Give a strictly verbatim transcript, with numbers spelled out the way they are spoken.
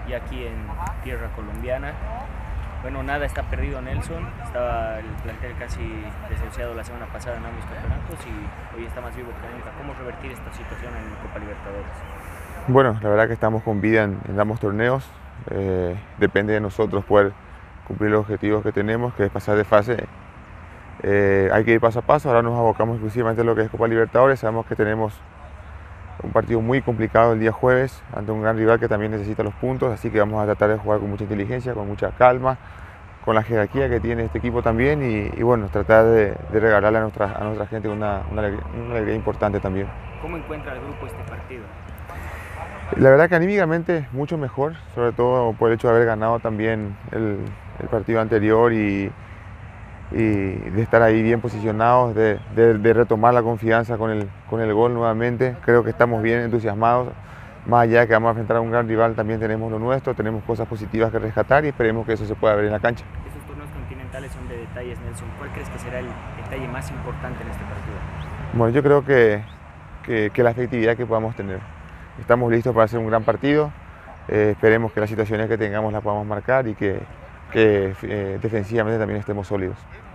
ya aquí en tierra colombiana. Bueno, nada está perdido, Nelson. Estaba el plantel casi desahuciado la semana pasada en ambos campeonatos y hoy está más vivo que nunca. ¿Cómo revertir esta situación en Copa Libertadores? Bueno, la verdad que estamos con vida en, en ambos torneos. Eh, depende de nosotros poder cumplir los objetivos que tenemos, que es pasar de fase. Eh, hay que ir paso a paso. Ahora nos abocamos exclusivamente a lo que es Copa Libertadores. Sabemos que tenemos un partido muy complicado el día jueves ante un gran rival que también necesita los puntos, así que vamos a tratar de jugar con mucha inteligencia, con mucha calma, con la jerarquía que tiene este equipo también y, y bueno, tratar de, de regalarle a nuestra, a nuestra gente una, una, alegría, una alegría importante también. ¿Cómo encuentra el grupo este partido? La verdad que anímicamente mucho mejor, sobre todo por el hecho de haber ganado también el, el partido anterior y, y de estar ahí bien posicionados, de, de, de retomar la confianza con el, con el gol nuevamente. Creo que estamos bien entusiasmados, más allá de que vamos a enfrentar a un gran rival, también tenemos lo nuestro, tenemos cosas positivas que rescatar y esperemos que eso se pueda ver en la cancha. Estos torneos continentales son de detalles, Nelson. ¿Cuál crees que será el detalle más importante en este partido? Bueno, yo creo que, que, que la efectividad que podamos tener. Estamos listos para hacer un gran partido, eh, esperemos que las situaciones que tengamos las podamos marcar y que, que eh, defensivamente también estemos sólidos.